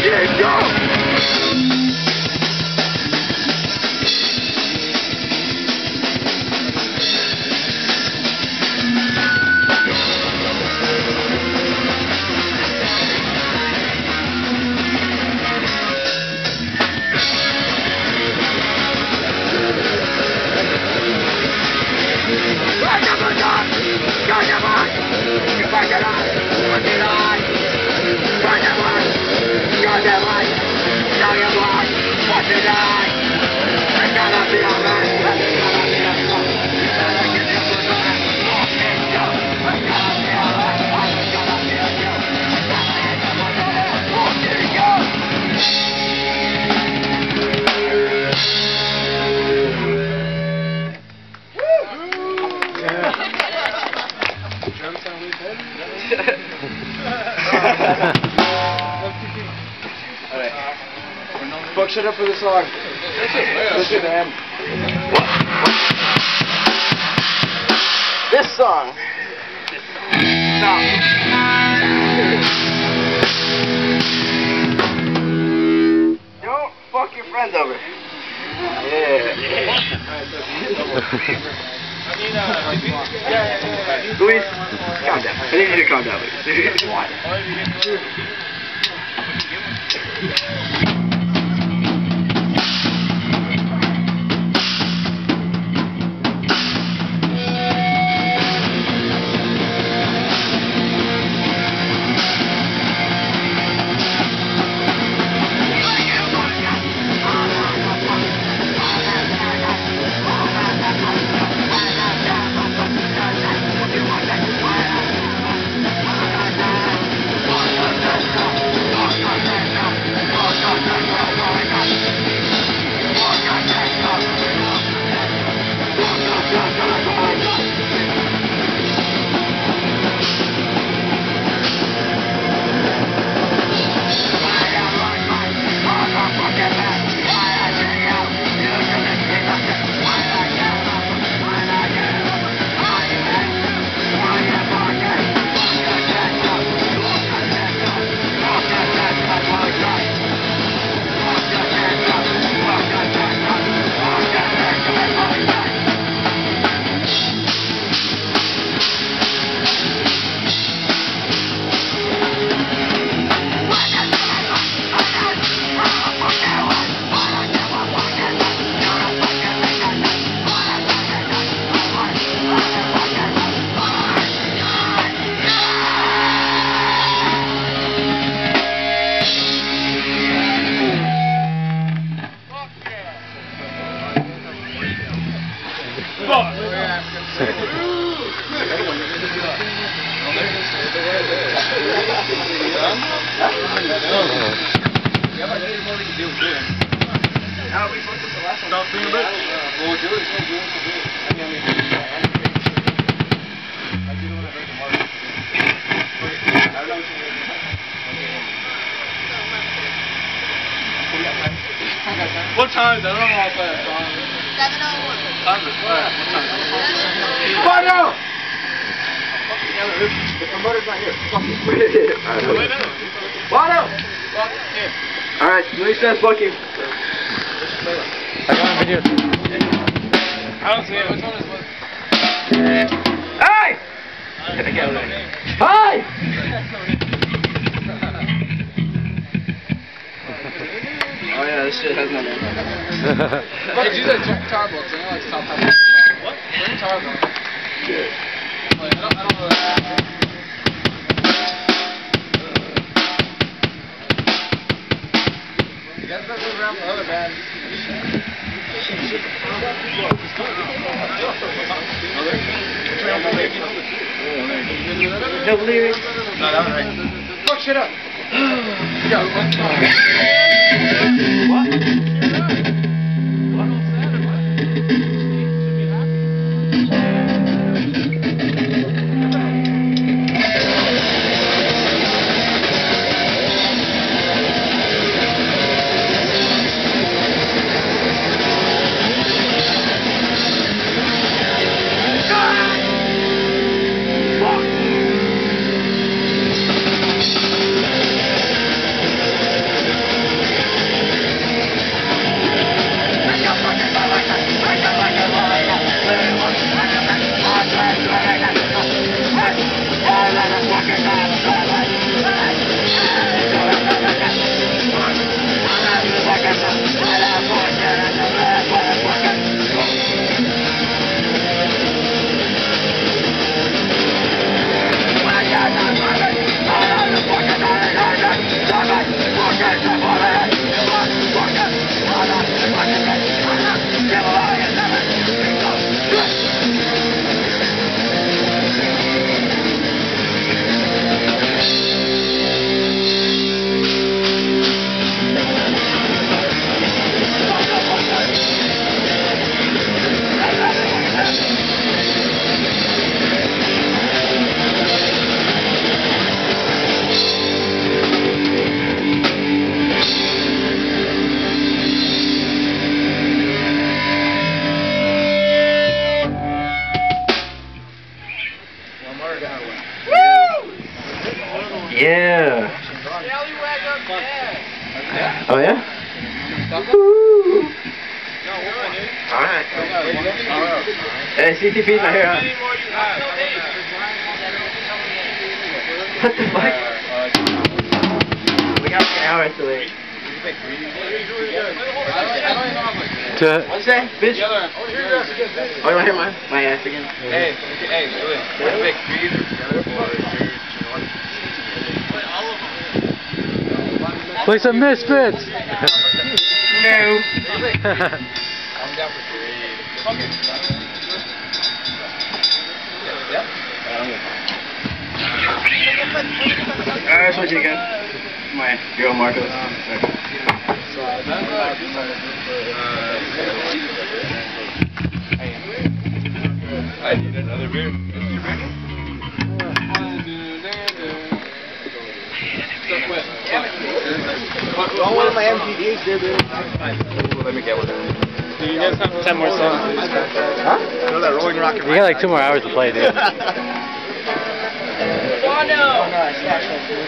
Fuck shit up for the song. Listen, man. This song. Stop. Don't fuck your friends over. Yeah. Luis, calm down. I need you to calm down, Luis. What time is it? I don't know how fast. 7:01. Time is fast. What time is it? Bono! The promoter's not here. Fuck it. Bono! Alright, Luis says fuck you. I got a video. I don't see it. Which one is what? Hey! Hi! Oh yeah, this shit has no name. Hey, use that tar box. I know it's top half. What? Tar box. Shit. Like, I don't know that. You guys better move around the other band. No lyrics. No, that was right. Fuck shit up. What? Oh yeah? Woo. Alright. Hey, CTP's not here, huh? What the fuck? We got like an hour to wait. What's that, bitch? Oh, you wanna hear my ass again? Hey, Louis, we're the big three together. Play some Misfits! No. I'm down for three. Yep. Alright, switch it again. My girl Marcos. I need another beer. Don't want my MTVs there, dude. Let me get one. You guys have 10 more songs. Huh? You know that Rolling Rock and You got like 2 more hours to play, dude.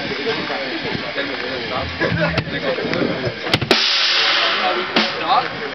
Oh, no.